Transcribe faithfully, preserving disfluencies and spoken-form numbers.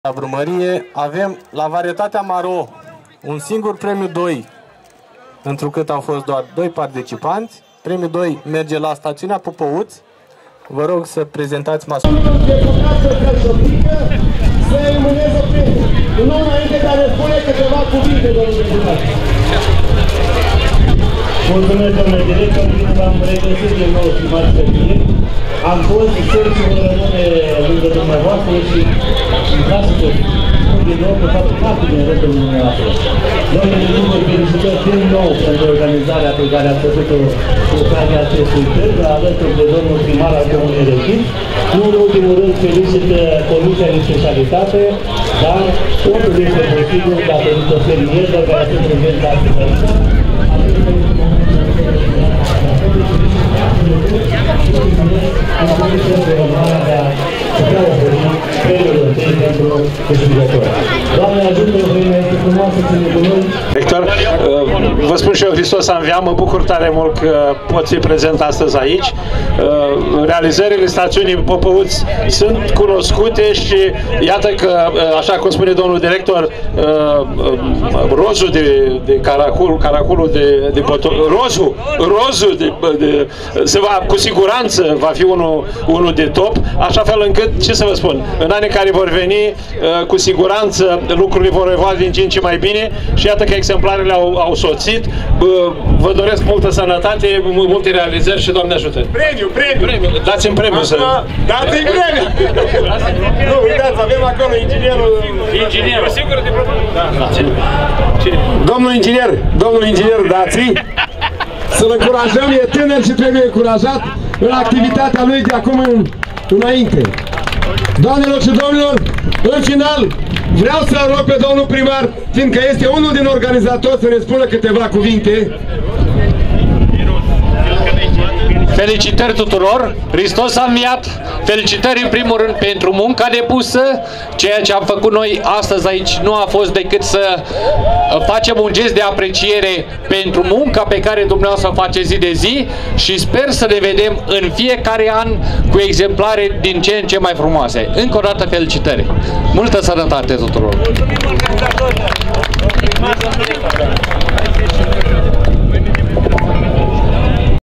La Brumărie avem la varietatea Maro un singur premiu doi, întrucât au fost doar doi participanți. Premiul doi merge la stațiunea Pupăuți. Vă rog să prezentați măsura. Să-i mânez o premiu. Nu înainte de a ne spune câteva cuvinte, domnul deputat. Mulțumesc, domnule director, bine v-am regăsit din nou, stimați căpii. Am fost sărțul rămâne lângă dumneavoastră și vreau să spun din nou că faptul foarte din rândul dumneavoastră. Domnule Dumnezeu, felicitări din nou pentru organizarea pe care ați făcut-o cu ocazia acestui târg, alături de domnul primar al Comunei Răchit. Nu în ultimul rând felicit Comisia de Specialitate, dar totul este posibil datorită fermierilor care sunt prezenți astăzi aici. Rector, vă spun și eu, Hristos a înviat, mă bucur tare mult că pot fi prezent astăzi aici. Realizările stațiunii Popăuți sunt cunoscute și iată că, așa cum spune domnul director, rozul de, de caracol, caracolul de, de băton, rozul, rozul de, de, se va, cu siguranță va fi unul, unul de top, așa fel încât, ce să vă spun, în anii care vor veni, cu siguranță lucrurile vor evolua din ce în ce mai bine și iată că exemplarele au, au soțit. Vă doresc multă sănătate, multe realizări și Doamne ajută. Premiu, premiu! premiu. Dați-mi premiu să... Dați-mi premiu! Nu, uitați, avem acolo inginierul... Inginierul, sigur de propun? Da. Domnul inginer, domnul inginer, dați-i! Să-l încurajăm, e tânăr și trebuie încurajat în activitatea lui de acum în, înainte. Doamnelor și domnilor, în final, vreau să-l rog pe domnul primar, fiindcă este unul din organizatori, să ne spună câteva cuvinte. Felicitări tuturor! Hristos a înviat! Felicitări în primul rând pentru munca depusă. Ceea ce am făcut noi astăzi aici nu a fost decât să facem un gest de apreciere pentru munca pe care dumneavoastră o face zi de zi și sper să ne vedem în fiecare an cu exemplare din ce în ce mai frumoase. Încă o dată felicitări! Multă sănătate tuturor!